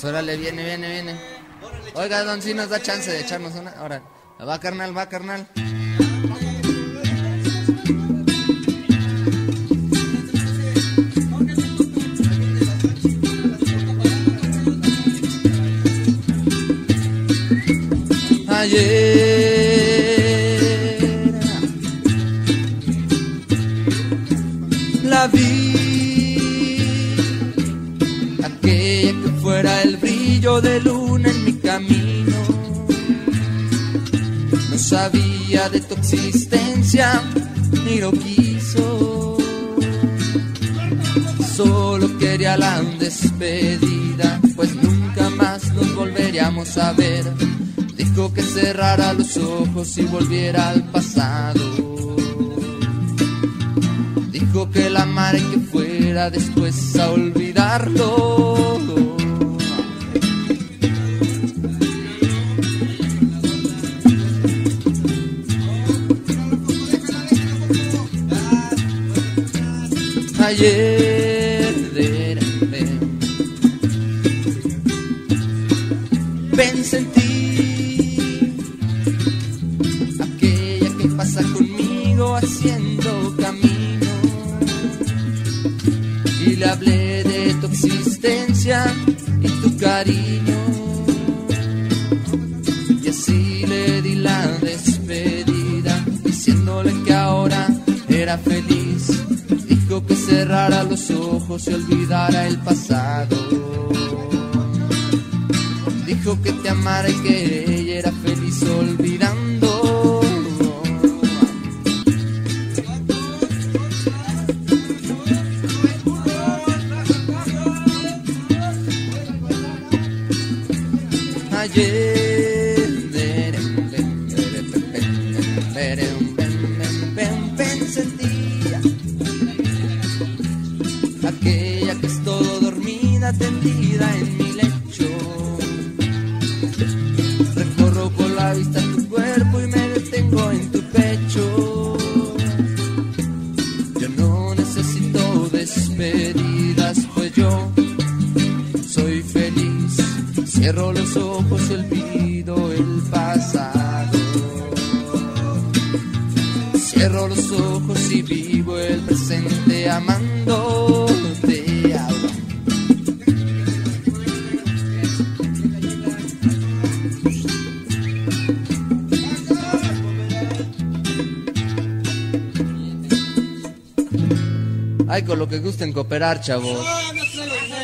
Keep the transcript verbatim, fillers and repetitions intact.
Pues órale, viene, viene, viene. Oiga, don, si nos da chance de echarnos una. Ahora, va carnal, va carnal. Ayer la vi, aquella que fuera el brillo de luna en mi camino. No sabía de tu existencia, ni lo quiso. Solo quería la despedida, pues nunca más nos volveríamos a ver. Dijo que cerrara los ojos y volviera al pasado. Dijo que la amara y que fuera después a olvidarlo. Ayer de pensé en ti, haciendo camino, y le hablé de tu existencia y tu cariño, y así le di la despedida, diciéndole que ahora era feliz. Dijo que cerrara los ojos y olvidara el pasado. Dijo que te amara y que ella era feliz olvidando. Ayer pensé en ti, aquella que es todo dormida, tendida en mi lecho. Recorro con la vista tu cuerpo y me detengo en tu pecho. Yo no necesito despedidas, pues yo soy feliz. Cierro los ojos y olvido el pasado. Cierro los ojos y vivo el presente amándote. Ay, con lo que gusten cooperar, chavos.